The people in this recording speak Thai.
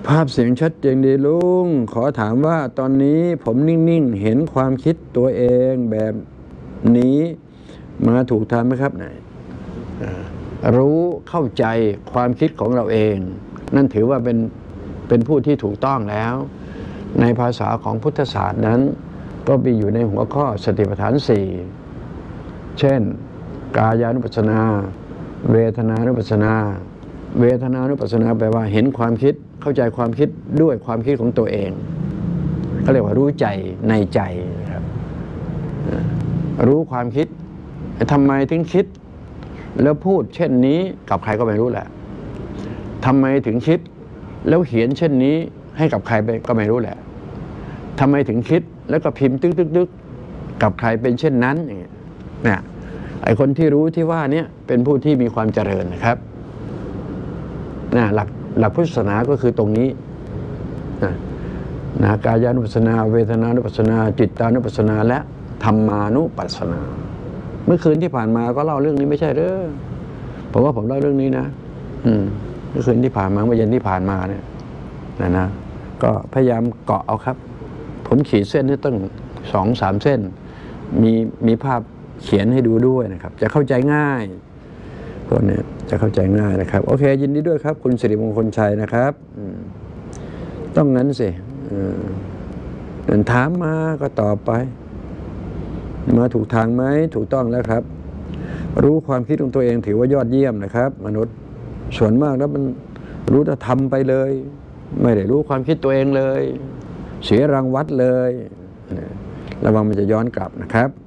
ภาพเสียงชัดเจนดีลุงขอถามว่าตอนนี้ผมนิ่งๆเห็นความคิดตัวเองแบบนี้มาถูกทางไหมครับไหนรู้เข้าใจความคิดของเราเองนั่นถือว่าเป็นผู้ที่ถูกต้องแล้วในภาษาของพุทธศาสตร์นั้นก็มีอยู่ในหัวข้อสติปัฏฐาน4เช่นกายานุปัสสนาเวทนานุปัสสนาเวทนานุปัสสนาแปลว่าเห็นความคิดเข้าใจความคิดด้วยความคิดของตัวเองเขาเรียกว่ารู้ใจในใจนะครับรู้ความคิดทำไมถึงคิดแล้วพูดเช่นนี้กับใครก็ไม่รู้แหละทำไมถึงคิดแล้วเขียนเช่นนี้ให้กับใครก็ไม่รู้แหละทำไมถึงคิดแล้วก็พิมพ์ตึกกับใครเป็นเช่นนั้นอย่างเงี้ยเนี่ยไอคนที่รู้ที่ว่านี้เป็นผู้ที่มีความเจริญนะครับหลักพุทธศาสนาก็คือตรงนี้กายานุปัสสนาเวทนานุปัสสนาจิตตานุปัสสนาและธรรมานุปัสสนาเมื่อคืนที่ผ่านมาก็เล่าเรื่องนี้ไม่ใช่หรือผมว่าผมเล่าเรื่องนี้นะเมื่อคืนที่ผ่านมาเมื่อเย็นที่ผ่านมาเนี่ยนะก็พยายามเกาะเอาครับผมขีดเส้นให้ตั้ง2-3 เส้นมีภาพเขียนให้ดูด้วยนะครับจะเข้าใจง่ายพวกนี้จะเข้าใจง่ายนะครับโอเคยินดีด้วยครับคุณสิริมงคลชัยนะครับต้องงั้นสิถามมาก็ตอบไปมาถูกทางไหมถูกต้องแล้วครับรู้ความคิดของตัวเองถือว่ายอดเยี่ยมนะครับมนุษย์ส่วนมากแล้วมันรู้แต่ทำไปเลยไม่ได้รู้ความคิดตัวเองเลยเสียรางวัลเลยระวังมันจะย้อนกลับนะครับ